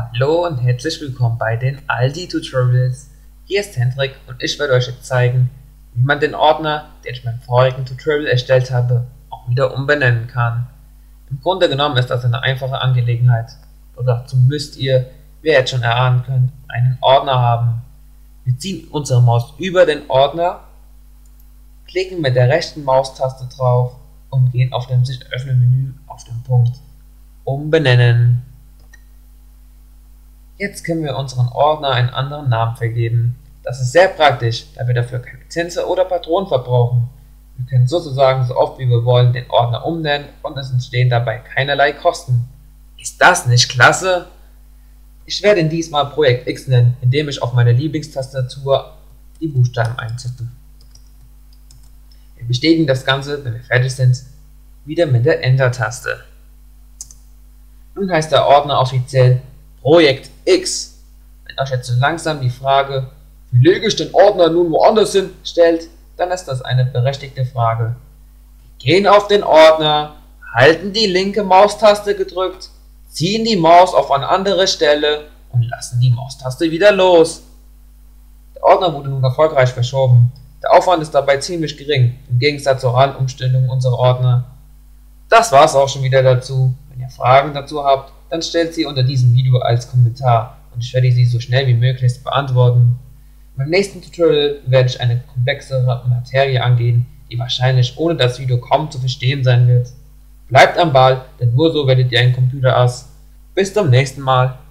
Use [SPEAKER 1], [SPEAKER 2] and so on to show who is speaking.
[SPEAKER 1] Hallo und herzlich willkommen bei den Aldi Tutorials. Hier ist Hendrik und ich werde euch jetzt zeigen, wie man den Ordner, den ich beim vorigen Tutorial erstellt habe, auch wieder umbenennen kann. Im Grunde genommen ist das eine einfache Angelegenheit. Doch dazu müsst ihr, wie ihr jetzt schon erahnen könnt, einen Ordner haben. Wir ziehen unsere Maus über den Ordner, klicken mit der rechten Maustaste drauf und gehen auf dem sich öffnenden Menü auf den Punkt Umbenennen. Jetzt können wir unseren Ordner einen anderen Namen vergeben. Das ist sehr praktisch, da wir dafür keine Lizenzen oder Patronen verbrauchen. Wir können sozusagen so oft wie wir wollen den Ordner umbenennen und es entstehen dabei keinerlei Kosten. Ist das nicht klasse? Ich werde ihn diesmal Projekt X nennen, indem ich auf meiner Lieblingstastatur die Buchstaben eintippe. Wir bestätigen das Ganze, wenn wir fertig sind, wieder mit der Enter-Taste. Nun heißt der Ordner offiziell Projekt X. Wenn euch jetzt so langsam die Frage, wie lege ich den Ordner nun woanders hin, stellt, dann ist das eine berechtigte Frage. Wir gehen auf den Ordner, halten die linke Maustaste gedrückt, ziehen die Maus auf eine andere Stelle und lassen die Maustaste wieder los. Der Ordner wurde nun erfolgreich verschoben. Der Aufwand ist dabei ziemlich gering, im Gegensatz zur RAN-Umstellung unserer Ordner. Das war's auch schon wieder dazu. Wenn ihr Fragen dazu habt, dann stellt sie unter diesem Video als Kommentar und ich werde sie so schnell wie möglich beantworten. Beim nächsten Tutorial werde ich eine komplexere Materie angehen, die wahrscheinlich ohne das Video kaum zu verstehen sein wird. Bleibt am Ball, denn nur so werdet ihr ein Computerass. Bis zum nächsten Mal.